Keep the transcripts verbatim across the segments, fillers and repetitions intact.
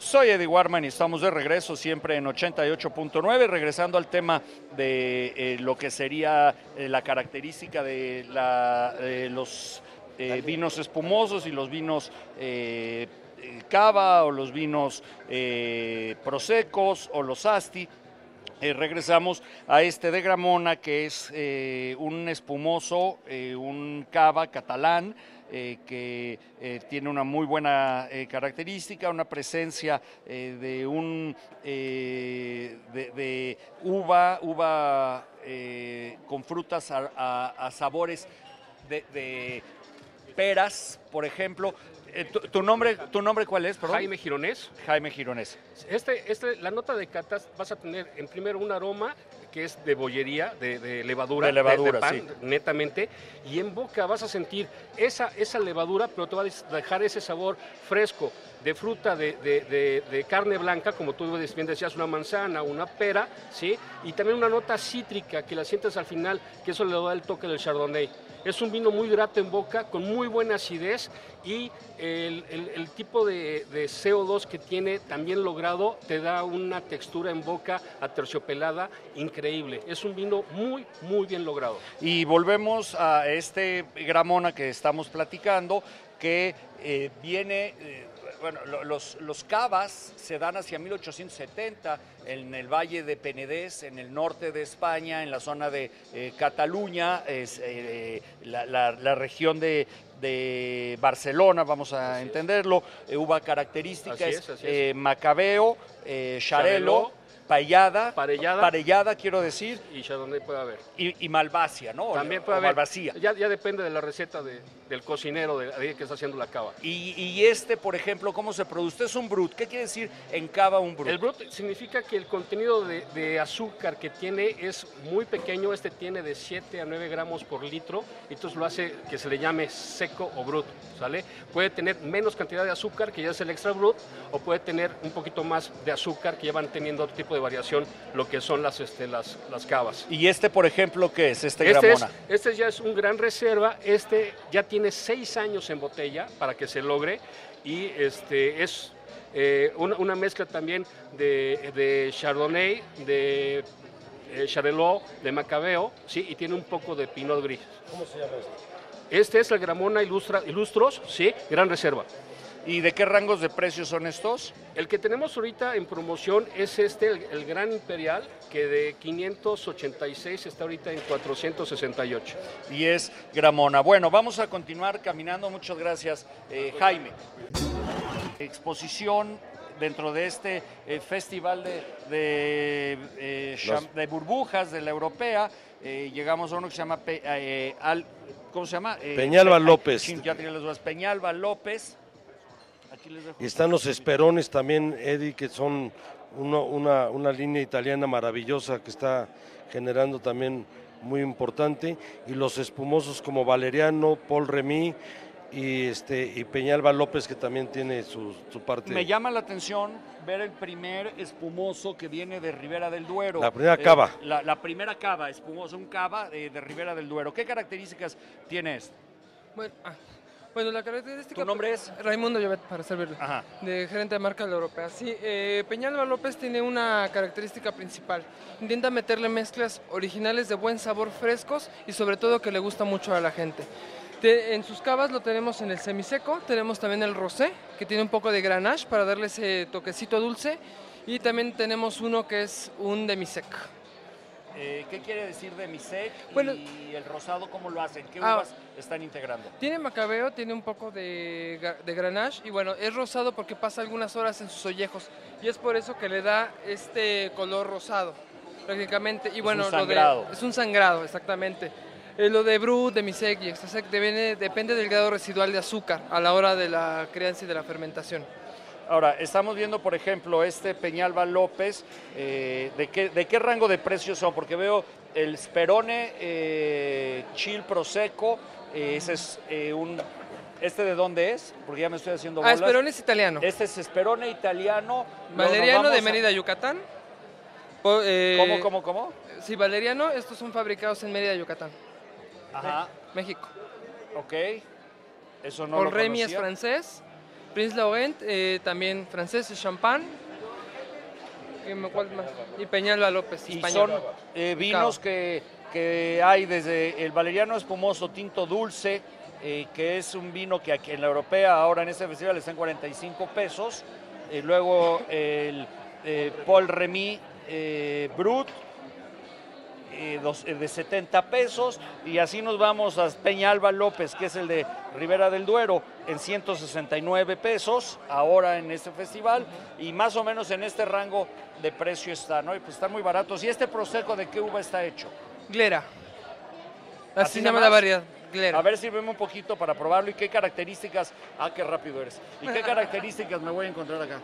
Soy Eddie Warman y estamos de regreso siempre en ochenta y ocho punto nueve, regresando al tema de eh, lo que sería eh, la característica de la, eh, los eh, vinos espumosos y los vinos eh, cava o los vinos eh, prosecos o los asti. Eh, regresamos a este de Gramona, que es eh, un espumoso, eh, un cava catalán, Eh, que eh, tiene una muy buena eh, característica, una presencia eh, de un eh, de, de uva, uva eh, con frutas a, a, a sabores de, de peras, por ejemplo. Eh, tu, tu, nombre, ¿Tu nombre cuál es? Perdón. Jaime Gironés. Jaime Gironés. Este, este, la nota de catas vas a tener en primero un aroma que es de bollería, de, de levadura, de, levadura, de, de pan, sí. netamente, y en boca vas a sentir esa, esa levadura, pero te va a dejar ese sabor fresco de fruta, de, de, de, de carne blanca, como tú bien decías, una manzana, una pera, ¿sí? Y también una nota cítrica que la sientes al final, que eso le da el toque del Chardonnay. Es un vino muy grato en boca, con muy buena acidez, y el, el, el tipo de, de C O dos que tiene también logrado te da una textura en boca aterciopelada increíble. Es un vino muy, muy bien logrado. Y volvemos a este Gramona que estamos platicando, que eh, viene... Eh, Bueno, los, los cavas se dan hacia mil ochocientos setenta en el Valle de Penedès, en el norte de España, en la zona de eh, Cataluña, es, eh, la, la, la región de, de Barcelona, vamos a así entenderlo. Eh, uva característica así es, es, eh, es. Macabeo, eh, Xarel·lo, Parellada, Parellada, Parellada quiero decir. Y Chardonnay puede haber. Y, y Malvasia, ¿no? También puede o haber. Malvasía. Ya, ya depende de la receta de, del cocinero de, de que está haciendo la cava. Y, y este, por ejemplo, ¿cómo se produce? Este es un brut. ¿Qué quiere decir en cava un brut? El brut significa que el contenido de, de azúcar que tiene es muy pequeño. Este tiene de siete a nueve gramos por litro. Entonces lo hace que se le llame seco o brut, ¿sale? Puede tener menos cantidad de azúcar, que ya es el extra brut, o puede tener un poquito más de azúcar, que ya van teniendo otro tipo de variación, lo que son las, este, las, las cavas. ¿Y este, por ejemplo, qué es? Este, este Gramona. Es, este ya es un gran reserva. Este ya tiene seis años en botella para que se logre, y este es eh, una, una mezcla también de, de Chardonnay, de eh, Xarel·lo, de Macabeo, ¿sí? Y tiene un poco de Pinot Gris. ¿Cómo se llama este? Este es el Gramona Ilustra, Ilustros, ¿sí? Gran reserva. ¿Y de qué rangos de precios son estos? El que tenemos ahorita en promoción es este, el, el Gran Imperial, que de quinientos ochenta y seis está ahorita en cuatrocientos sesenta y ocho. Y es Gramona. Bueno, vamos a continuar caminando. Muchas gracias, eh, Jaime. Exposición dentro de este eh, festival de, de, eh, Los... de burbujas de la europea. Eh, llegamos a uno que se llama Pe eh, Al, ¿cómo se llama? Eh, Peñalba Pe López. Ya tenía las dudas. Peñalba López. Y están los Esperones también, Eddie, que son uno, una, una línea italiana maravillosa que está generando también muy importante, y los espumosos como Valeriano, Paul Remy y, este, y Peñalba López, que también tiene su, su parte. Me llama la atención ver el primer espumoso que viene de Ribera del Duero. La primera cava. Eh, la, la primera cava, espumoso, un cava de, de Ribera del Duero. ¿Qué características tiene este? Bueno, ah. Bueno, la característica... ¿Tu nombre es? Raimundo Llobet, para servirle. Ajá. De gerente de marca de la europea. Sí, eh, Peñalba López tiene una característica principal. Intenta meterle mezclas originales de buen sabor, frescos, y sobre todo que le gusta mucho a la gente. De, en sus cavas lo tenemos en el semiseco, tenemos también el rosé, que tiene un poco de Grenache para darle ese toquecito dulce, y también tenemos uno que es un demisec. Eh, ¿Qué quiere decir demisec? Bueno, y el rosado, ¿cómo lo hacen? ¿Qué ah, uvas están integrando? Tiene Macabeo, tiene un poco de, de Grenache, y bueno, es rosado porque pasa algunas horas en sus ollejos, y es por eso que le da este color rosado, prácticamente. Y bueno, es un sangrado. Lo de, es un sangrado, exactamente. Eh, lo de Brut, Demisec y Extrasec depende, depende del grado residual de azúcar a la hora de la crianza y de la fermentación. Ahora, estamos viendo, por ejemplo, este Peñalba López, eh, ¿de, qué, ¿de qué rango de precios son? Porque veo el Sperone eh, Chill Prosecco, eh, ese es eh, un... ¿Este de dónde es? Porque ya me estoy haciendo bolas. Ah, Sperone es italiano. Este es Sperone italiano. Valeriano de Mérida, Yucatán. Po, eh, ¿Cómo, cómo, cómo? Sí, Valeriano, estos son fabricados en Mérida, Yucatán. Ajá. México. Ok. Eso no Paul lo Remy conocía. es francés. Prince Laurent, eh, también francés, Champagne, ¿cuál más? Y Peñalba López, Y español. son eh, vinos que, que hay desde el valeriano espumoso tinto dulce, eh, que es un vino que aquí en la europea ahora en este festival está en cuarenta y cinco pesos, eh, luego el eh, Paul Remy eh, Brut eh, dos, eh, de setenta pesos, y así nos vamos a Peñalba López, que es el de Ribera del Duero, en ciento sesenta y nueve pesos ahora en este festival, y más o menos en este rango de precio está, ¿no? Y pues están muy baratos. ¿Y este Prosecco de qué uva está hecho? Glera. Así Así se llama nada la más. variedad. Glera. A ver, sírveme un poquito para probarlo y qué características. Ah, qué rápido eres. ¿Y qué características me voy a encontrar acá?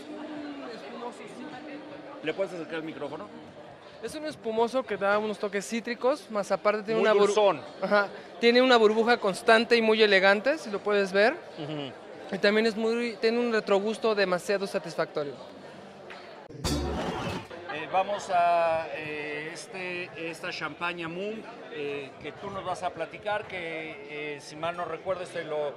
¿Le puedes acercar el micrófono? Es un espumoso que da unos toques cítricos, más aparte tiene Muy una, bur- dulzón. Ajá. Tiene una burbuja constante y muy elegante, si lo puedes ver. Ujú. Y también es muy, tiene un retrogusto demasiado satisfactorio. Eh, vamos a eh, este, esta champaña Mumm, eh, que tú nos vas a platicar, que eh, si mal no recuerdo este lo,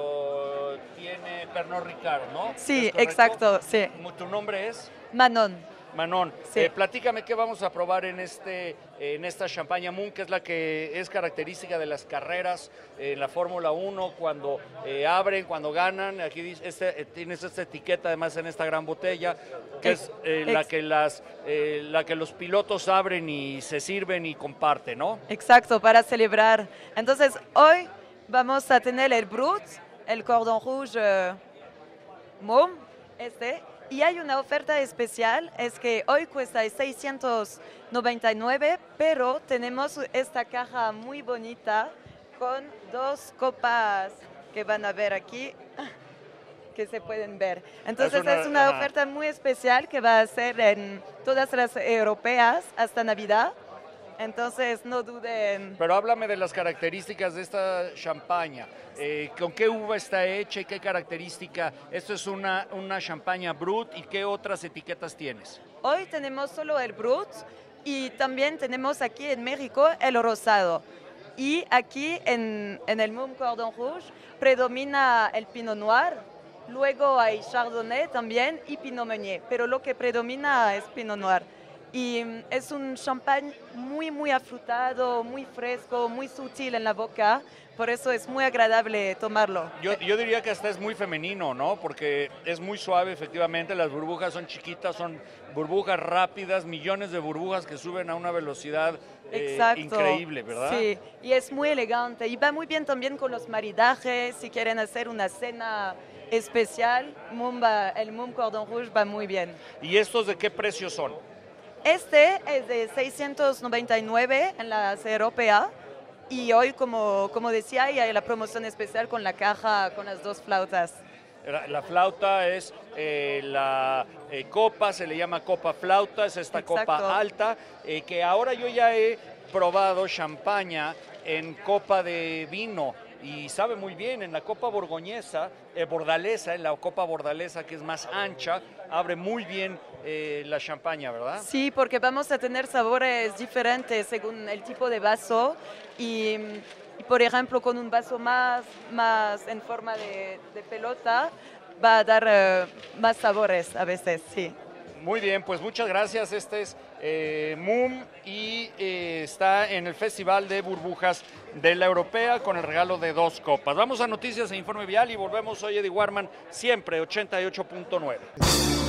lo tiene Pernod Ricard, ¿no? Sí, ¿Es correcto? exacto, sí. ¿Tu nombre es? Manon. Manon, Sí. eh, platícame qué vamos a probar en, este, eh, en esta champaña Mumm, que es la que es característica de las carreras eh, en la Fórmula uno, cuando eh, abren, cuando ganan. Aquí dice, este, eh, tienes esta etiqueta además en esta gran botella, que Ex- es eh, la, ex- que las, eh, la que los pilotos abren y se sirven y comparten, ¿no? Exacto, para celebrar. Entonces, hoy vamos a tener el Brut, el Cordon Rouge eh, Mumm, este. Y hay una oferta especial, es que hoy cuesta seiscientos noventa y nueve, pero tenemos esta caja muy bonita con dos copas que van a ver aquí, que se pueden ver. Entonces Es una- es una ajá. oferta muy especial que va a ser en todas las europeas hasta Navidad. Entonces no duden. Pero háblame de las características de esta champaña. Eh, ¿Con qué uva está hecha y qué característica? Esto es una, una champaña Brut, ¿y qué otras etiquetas tienes? Hoy tenemos solo el Brut y también tenemos aquí en México el rosado. Y aquí en, en el Mumm Cordon Rouge predomina el Pinot Noir, luego hay Chardonnay también y Pinot Meunier, pero lo que predomina es Pinot Noir. Y mm, es un champán muy, muy afrutado, muy fresco, muy sutil en la boca, por eso es muy agradable tomarlo. Yo, yo diría que hasta es muy femenino, ¿no? Porque es muy suave, efectivamente, las burbujas son chiquitas, son burbujas rápidas, millones de burbujas que suben a una velocidad eh, Exacto. increíble, ¿verdad? Sí, y es muy elegante y va muy bien también con los maridajes, si quieren hacer una cena especial, Mumm va- el Mumm Cordon Rouge va muy bien. ¿Y estos de qué precio son? Este es de seiscientos noventa y nueve en la europea y hoy, como, como decía, hay la promoción especial con la caja, con las dos flautas. La, la flauta es eh, la eh, copa, se le llama copa flauta, es esta Exacto. copa alta, eh, que ahora yo ya he probado champaña en copa de vino y sabe muy bien. En la copa borgoñesa, eh, bordalesa, en la copa bordalesa que es más ancha, abre muy bien eh, la champaña, ¿verdad? Sí, porque vamos a tener sabores diferentes según el tipo de vaso y, y, por ejemplo, con un vaso más, más en forma de, de pelota va a dar eh, más sabores a veces, sí. Muy bien, pues muchas gracias. Este es eh, Mumm y eh, está en el Festival de Burbujas de la Europea con el regalo de dos copas. Vamos a noticias e informe vial y volvemos hoy, Eddie Warman, siempre ochenta y ocho punto nueve.